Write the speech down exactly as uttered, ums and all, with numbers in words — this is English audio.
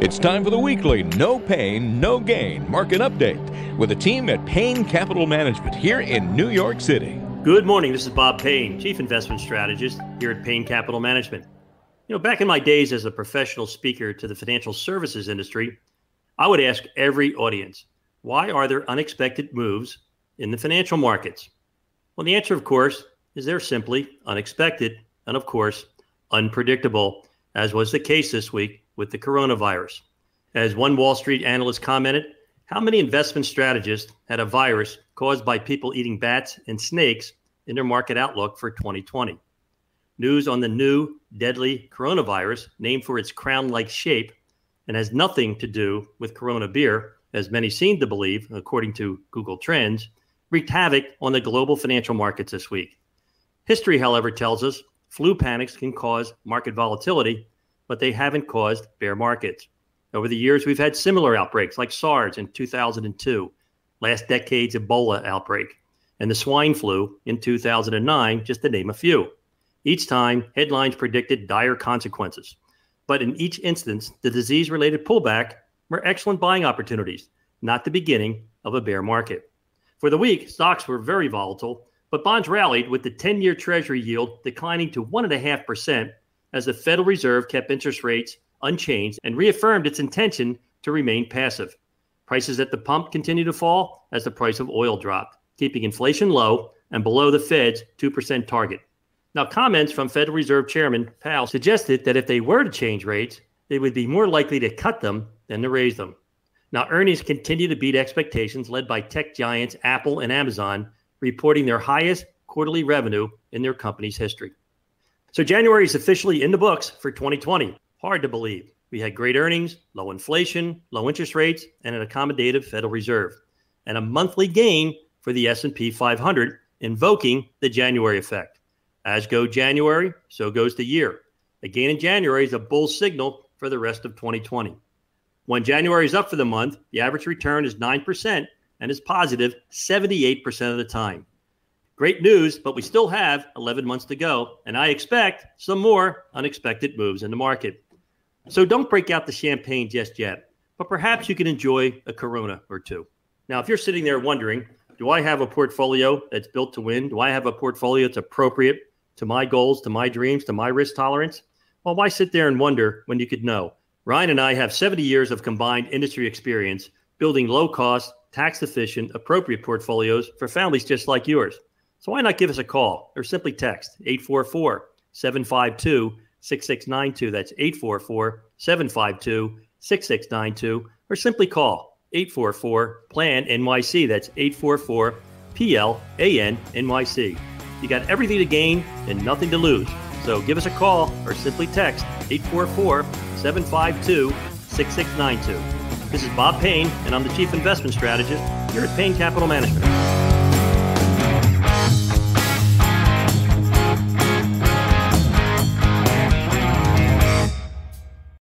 It's time for the weekly No Pain, No Gain market update with a team at Payne Capital Management here in New York City. Good morning. This is Bob Payne, Chief Investment Strategist here at Payne Capital Management. You know, back in my days as a professional speaker to the financial services industry, I would ask every audience, why are there unexpected moves in the financial markets? Well, the answer, of course, is they're simply unexpected and, of course, unpredictable, as was the case this week with the coronavirus. As one Wall Street analyst commented, how many investment strategists had a virus caused by people eating bats and snakes in their market outlook for twenty twenty? News on the new deadly coronavirus, named for its crown-like shape and has nothing to do with Corona beer, as many seem to believe, according to Google Trends, wreaked havoc on the global financial markets this week. History, however, tells us flu panics can cause market volatility, but they haven't caused bear markets. Over the years, we've had similar outbreaks like SARS in two thousand two, last decade's Ebola outbreak, and the swine flu in two thousand nine, just to name a few. Each time, headlines predicted dire consequences. But in each instance, the disease-related pullback were excellent buying opportunities, not the beginning of a bear market. For the week, stocks were very volatile, but bonds rallied with the ten-year Treasury yield declining to one point five percent as the Federal Reserve kept interest rates unchanged and reaffirmed its intention to remain passive. Prices at the pump continued to fall as the price of oil dropped, keeping inflation low and below the Fed's two percent target. Now, comments from Federal Reserve Chairman Powell suggested that if they were to change rates, they would be more likely to cut them than to raise them. Now, earnings continue to beat expectations, led by tech giants Apple and Amazon, reporting their highest quarterly revenue in their company's history. So January is officially in the books for twenty twenty. Hard to believe. We had great earnings, low inflation, low interest rates, and an accommodative Federal Reserve, and a monthly gain for the S and P five hundred, invoking the January effect. As go January, so goes the year. A gain in January is a bull signal for the rest of twenty twenty. When January is up for the month, the average return is nine percent and is positive seventy-eight percent of the time. Great news, but we still have eleven months to go, and I expect some more unexpected moves in the market. So don't break out the champagne just yet, but perhaps you can enjoy a Corona or two. Now, if you're sitting there wondering, do I have a portfolio that's built to win? Do I have a portfolio that's appropriate to my goals, to my dreams, to my risk tolerance? Well, why sit there and wonder when you could know? Ryan and I have seventy years of combined industry experience building low-cost, tax-efficient, appropriate portfolios for families just like yours. So why not give us a call or simply text eight four four, seven five two, six six nine two. That's eight four four, seven five two, six six nine two, or simply call eight four four, P L A N N Y C. That's eight four four, P L A N N Y C. You got everything to gain and nothing to lose. So give us a call or simply text eight four four, seven five two, six six nine two. This is Bob Payne, and I'm the Chief Investment Strategist here at Payne Capital Management.